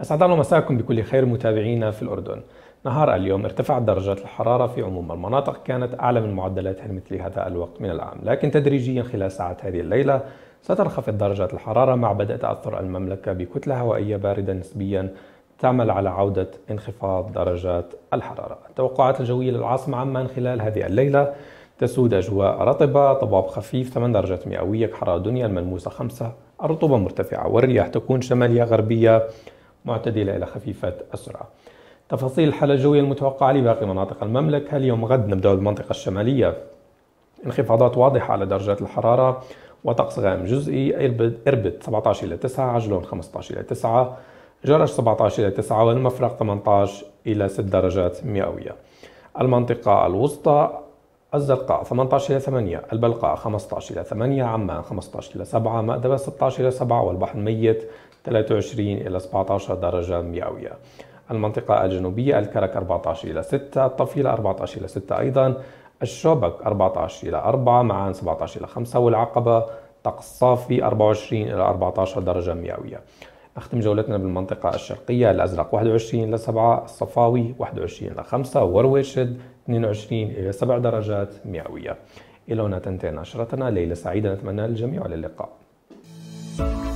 أسعد الله مساكم بكل خير متابعينا في الأردن. نهار اليوم ارتفعت درجات الحرارة في عموم المناطق، كانت أعلى من معدلاتها مثل هذا الوقت من العام، لكن تدريجيا خلال ساعات هذه الليلة ستنخفض درجات الحرارة مع بدء تأثر المملكة بكتلة هوائية باردة نسبيا تعمل على عودة انخفاض درجات الحرارة. التوقعات الجوية للعاصمة عمان خلال هذه الليلة: تسود أجواء رطبة، ضباب خفيف 8 درجات مئوية، حرارة دنيا الملموسة 5، الرطوبة مرتفعة، والرياح تكون شمالية غربية معتدلة إلى خفيفة السرعة. تفاصيل الحالة الجوية المتوقعة لباقي مناطق المملكة: اليوم غد نبدأ بالمنطقة الشمالية انخفاضات واضحة على درجات الحرارة وطقس غائم جزئي. إربد 17 إلى 9، عجلون 15 إلى 9، جرش 17 إلى 9، والمفرق 18 إلى 6 درجات مئوية. المنطقة الوسطى: الزرقاء 18 إلى 8، البلقاء 15 إلى 8، عمان 15 إلى 7، مأدبة 16 إلى 7، والبحر الميت 23 إلى 17 درجة مئوية. المنطقة الجنوبية: الكرك 14 إلى 6، الطفيلة 14 إلى 6 أيضا، الشوبك 14 إلى 4، معان 17 إلى 5، والعقبة طقس صافي 24 إلى 14 درجة مئوية. نختم جولتنا بالمنطقة الشرقية: الأزرق 21 إلى 7، الصفاوي 21 إلى 5، ورويشد 22 إلى 7 درجات مئوية. إلى هنا تنتهي نشرتنا. ليلة سعيدة نتمنى للجميع، والى اللقاء.